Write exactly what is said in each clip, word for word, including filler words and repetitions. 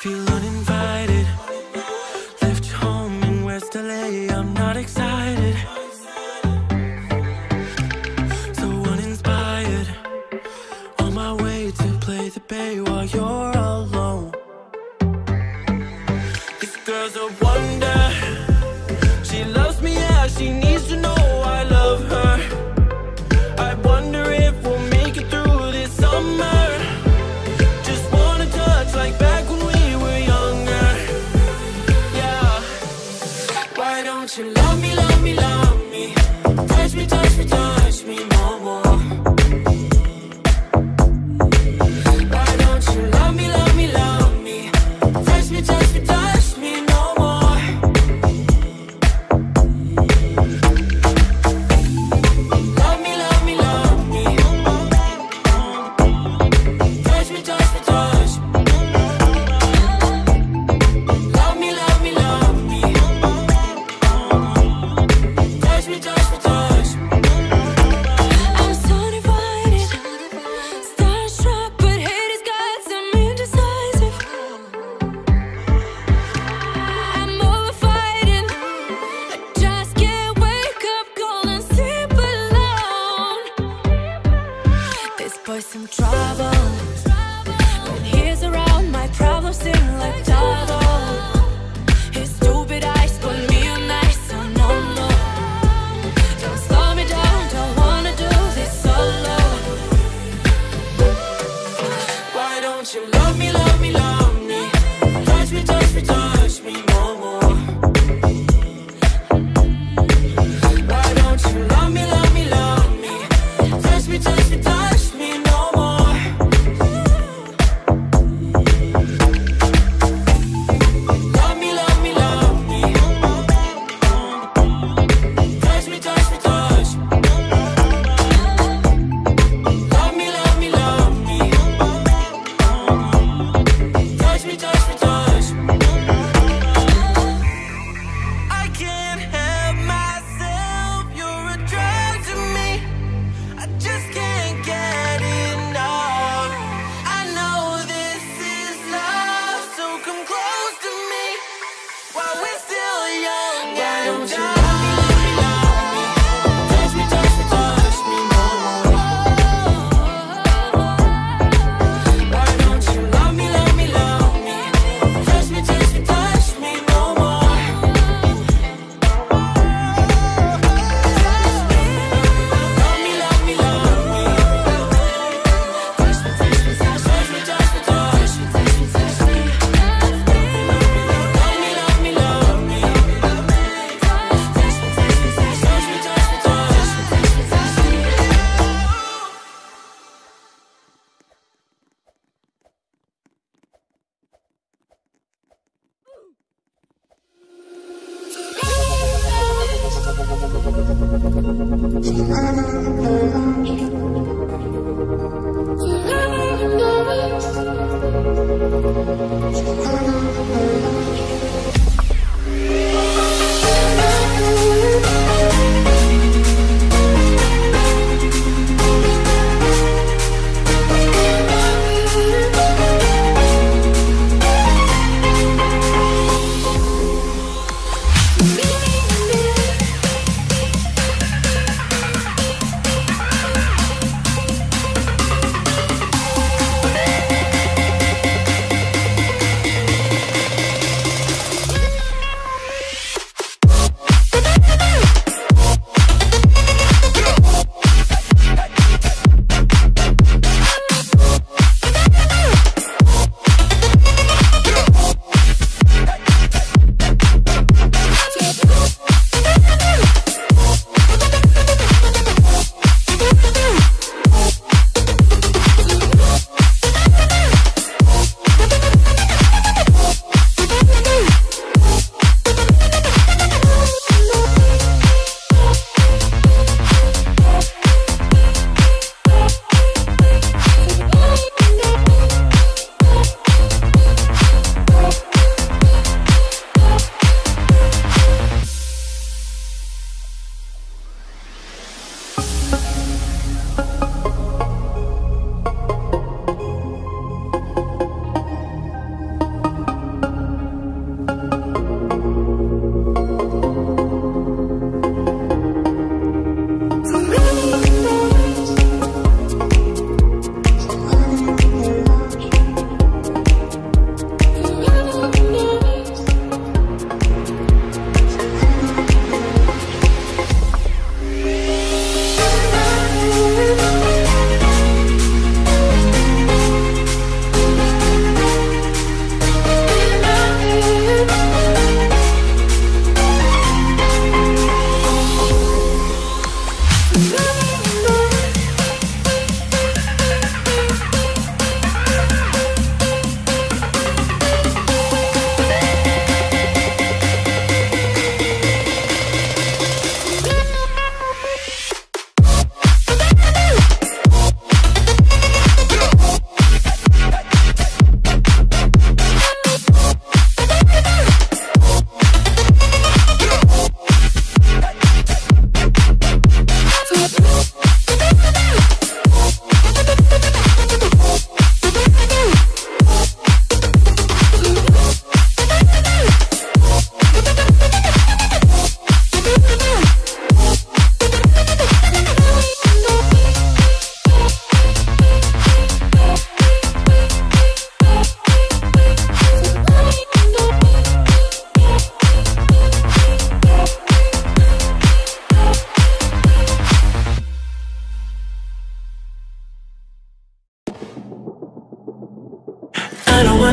Feel uninvited. Left your home in West L A. I'm not excited. So uninspired. On my way to play the bay while you're alone. This girl's a wonder. She loves me, yeah, she needs to know I love her. I wonder if we'll make it through this summer. Just wanna touch like back when we were young.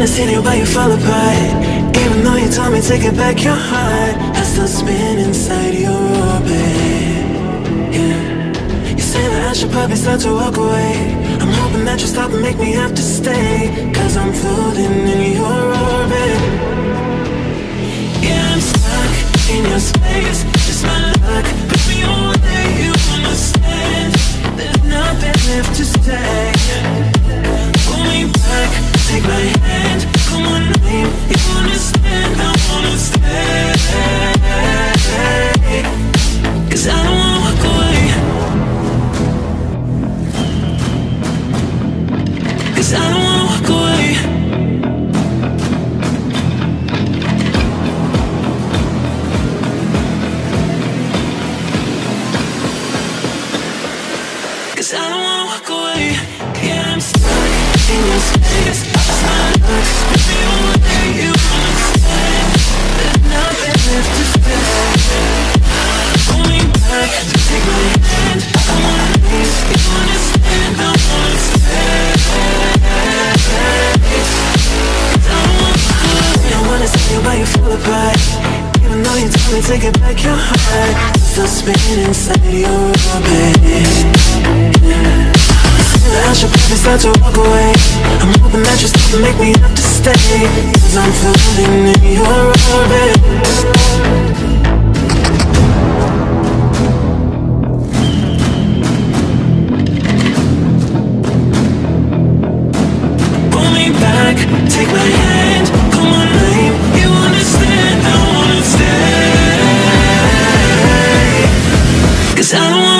wanna sit here while you fall apart. Even though you told me to get back your heart, I still spin inside your orbit. Yeah. You say that I should probably start to walk away. I'm hoping that you stop and make me have to stay, cause I'm floating in your orbit. Yeah, I'm stuck in your space. It's my luck, put me on there, you understand. There's nothing left to say. Pull me back, take my hand, call my name, you understand, I wanna stay. Cause I don't wanna walk away. Cause I don't wanna walk away. Cause I don't wanna walk away. Yeah, I'm stuck in your space. It's my luck, put me on there, you understand. There's nothing left to say. Pull me back, take my hand, I wanna leave, you understand, I wanna stay. Cause I don't wanna walk away. I wanna see you while you fall apart. Even though you told me to get back your heart, I'm still spinning inside your orbit. I should probably start to walk away. I'm hoping that you stop and make me have to stay, cause I'm floating in your orbit. Pull me back, take my hand, call my name, you understand, I wanna stay. Cause I don't wanna